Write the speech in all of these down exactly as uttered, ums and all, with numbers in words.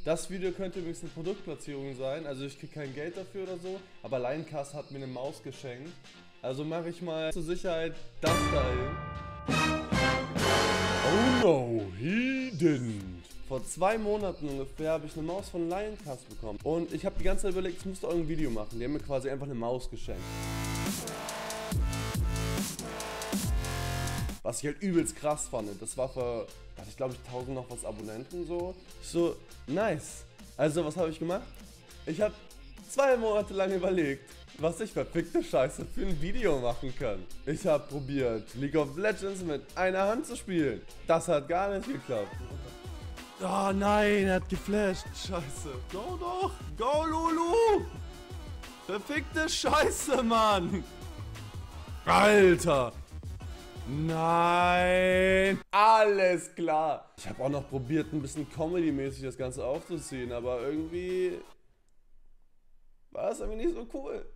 Das Video könnte übrigens eine Produktplatzierung sein, also ich kriege kein Geld dafür oder so, aber Linecast hat mir eine Maus geschenkt. Also mache ich mal zur Sicherheit das da hin. Oh no, he didn't. Vor zwei Monaten ungefähr habe ich eine Maus von Linecast bekommen. Und ich habe die ganze Zeit überlegt, ich musste irgendein Video machen. Die haben mir quasi einfach eine Maus geschenkt. Was ich halt übelst krass fand, das war für, ich glaube ich, tausend noch was Abonnenten so. Ich so, nice. Also was habe ich gemacht? Ich habe zwei Monate lang überlegt, was ich verfickte Scheiße für ein Video machen kann. Ich habe probiert, League of Legends mit einer Hand zu spielen. Das hat gar nicht geklappt. Oh nein, er hat geflasht. Scheiße. Go doch. Go, Lulu. Verfickte Scheiße, Mann. Alter. Nein. Alles klar. Ich habe auch noch probiert, ein bisschen Comedy-mäßig das Ganze aufzuziehen, aber irgendwie war es irgendwie nicht so cool.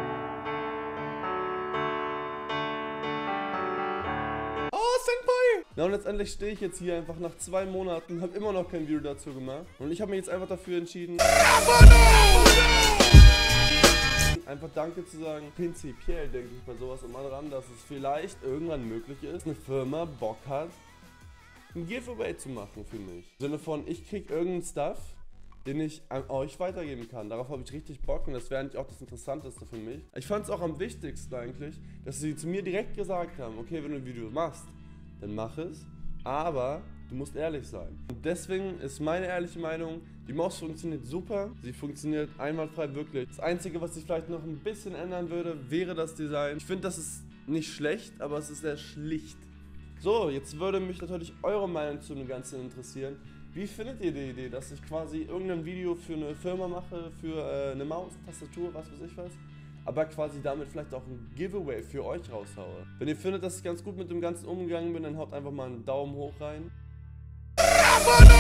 Ja, und letztendlich stehe ich jetzt hier einfach nach zwei Monaten, habe immer noch kein Video dazu gemacht. Und ich habe mich jetzt einfach dafür entschieden, einfach Danke zu sagen. Prinzipiell denke ich bei sowas immer dran, dass es vielleicht irgendwann möglich ist, eine Firma Bock hat, ein Giveaway zu machen für mich. Im Sinne von, ich kriege irgendeinen Stuff, den ich an euch weitergeben kann. Darauf habe ich richtig Bock und das wäre eigentlich auch das Interessanteste für mich. Ich fand es auch am wichtigsten eigentlich, dass sie zu mir direkt gesagt haben, okay, wenn du ein Video machst, dann mach es, aber du musst ehrlich sein. Und deswegen ist meine ehrliche Meinung, die Maus funktioniert super, sie funktioniert einwandfrei wirklich. Das Einzige, was ich vielleicht noch ein bisschen ändern würde, wäre das Design. Ich finde, das ist nicht schlecht, aber es ist sehr schlicht. So, jetzt würde mich natürlich eure Meinung zu dem Ganzen interessieren. Wie findet ihr die Idee, dass ich quasi irgendein Video für eine Firma mache, für äh, eine Maus, Tastatur, was weiß ich was? Aber quasi damit vielleicht auch ein Giveaway für euch raushaue. Wenn ihr findet, dass ich ganz gut mit dem Ganzen umgegangen bin, dann haut einfach mal einen Daumen hoch rein.